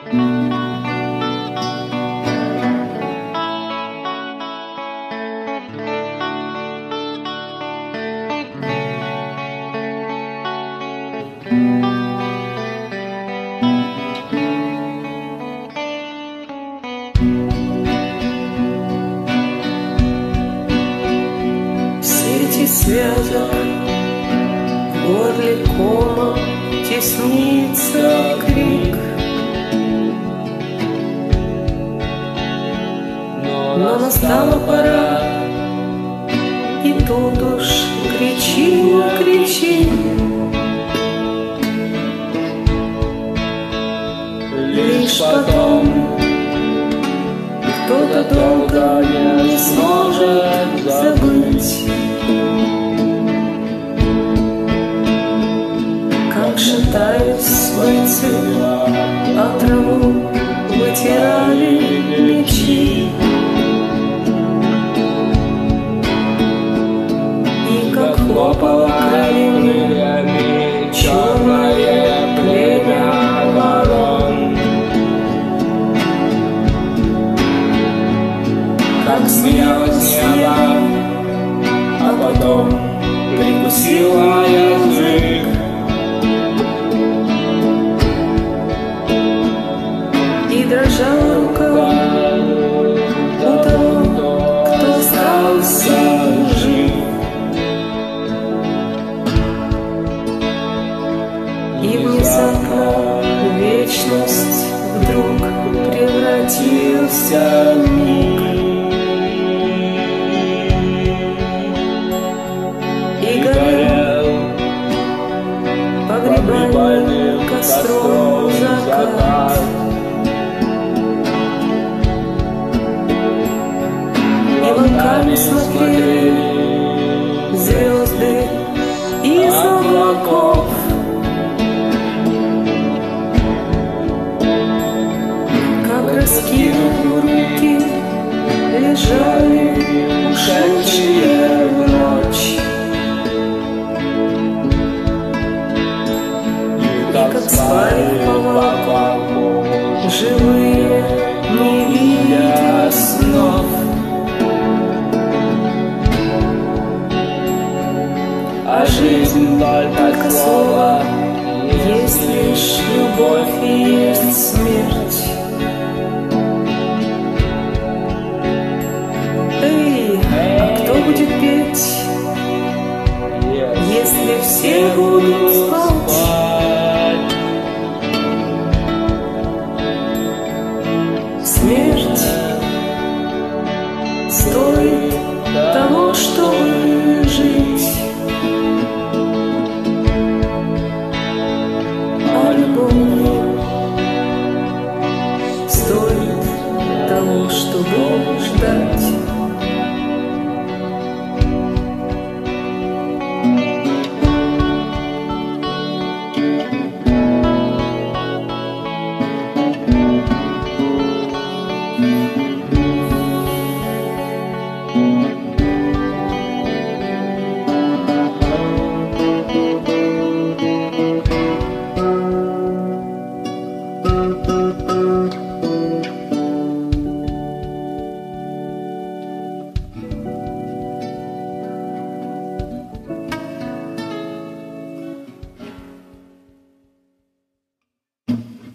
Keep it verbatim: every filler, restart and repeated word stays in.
Сети связок в горле кома теснится крик, но настала пора, и тут уж кричи, кричи. Лишь потом кто-то долго не сможет забыть, как шатаясь бойцы, а траву вытирали мечи. И как хлопало крыльями черное племя ворон, как смеялась я, а потом прикусила язык. И дрожала рука у того, кто остался жив. И внезапно вечность вдруг превратился в миг. И горел погребальным костром закат. И волками смотрели звезды из облаков. Как раскинув руки лежали ушедшие в ночь. И как спали повалку живые, не видя снов. А жизнь только слово, есть лишь любовь и